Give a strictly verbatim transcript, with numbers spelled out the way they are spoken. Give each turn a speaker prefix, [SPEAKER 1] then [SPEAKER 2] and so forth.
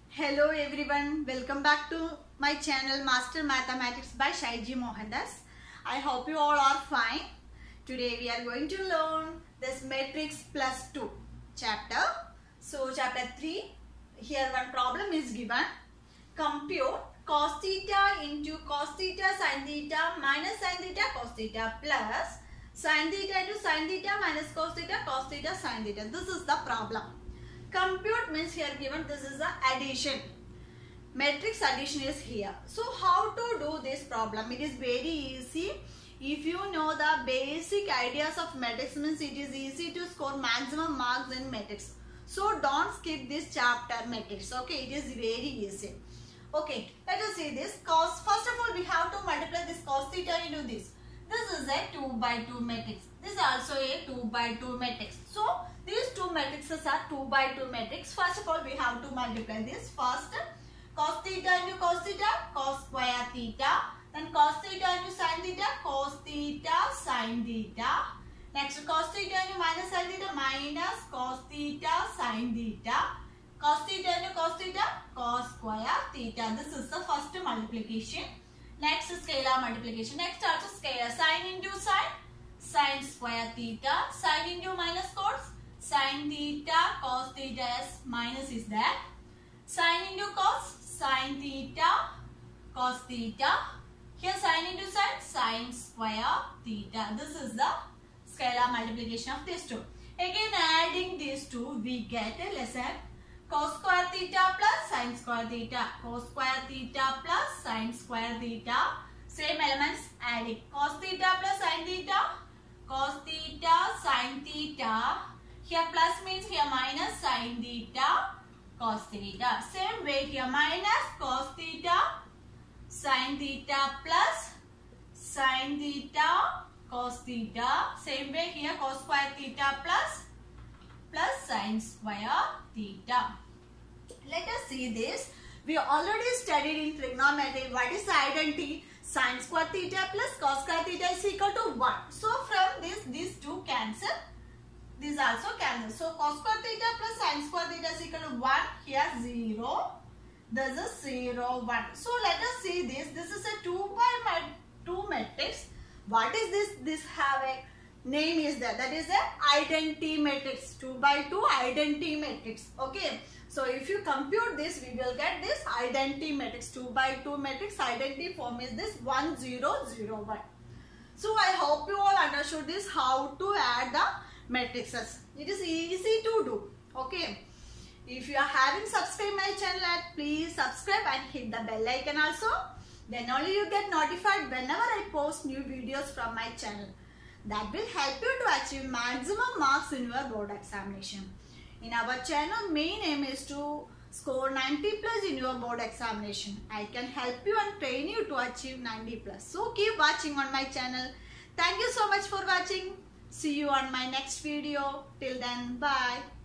[SPEAKER 1] Hello everyone, welcome back to my channel Master Mathematics by Shaiji Mohandas. I hope you all are fine. Today we are going to learn this matrix plus two chapter. So chapter three, here one problem is given. Compute cos theta into cos theta sin theta minus sin theta cos theta plus sin theta into sin theta minus cos theta cos theta sin theta. This is the problem. Compute means here given this is the addition. Matrix addition is here. So how to do this problem? It is very easy. If you know the basic ideas of matrix means it is easy to score maximum marks in matrix. So don't skip this chapter matrix. Okay, it is very easy. Okay, let us see this. Cos, first of all we have to multiply this cos theta into this. This is a two by two matrix. This is also a two by two matrix. So these two matrices are two by two matrix. First of all we have to multiply this. First cos theta into cos theta cos square theta. Then cos theta into sin theta cos theta sin theta. Next cos theta into minus sin theta minus cos theta sin theta. Cos theta into cos theta cos square theta. This is the first multiplication. Next scalar multiplication. Next also scalar. Sin into sin. Sin square theta. Sin into minus cos. Sin theta cos theta as minus is there. Sin into cos. Sin theta cos theta. Here sin into sin. Sin square theta. This is the scalar multiplication of these two. Again adding these two we get a lesson. Cos square theta plus sin square theta. Cos square theta plus sin square theta. Same elements adding. Cos theta plus sin theta. Cos theta sin theta. Here plus means here minus sin theta cos theta. Same way here minus cos theta sin theta plus sin theta cos theta. Same way here cos square theta plus plus sin square theta. Let us see this. We already studied in trigonometry what is the identity. Sin square theta plus cos square theta is equal to one. So from this, these two cancel. These also cancel. So cos square theta plus sin square theta is equal to one. Here zero. This is zero, one. So let us see this. This is a two by two matrix. What is this? This have a name is there. That is a identity matrix. two by two identity matrix. Okay. So if you compute this, we will get this identity matrix. two by two matrix identity form is this one zero zero one. So I hope you all understood this how to add the matrices. It is easy to do. Okay. If you are having subscribed my channel, please subscribe and hit the bell icon also. Then only you get notified whenever I post new videos from my channel. That will help you to achieve maximum marks in your board examination. In our channel, main aim is to score ninety plus in your board examination. I can help you and train you to achieve ninety plus. So keep watching on my channel. Thank you so much for watching. See you on my next video. Till then, bye.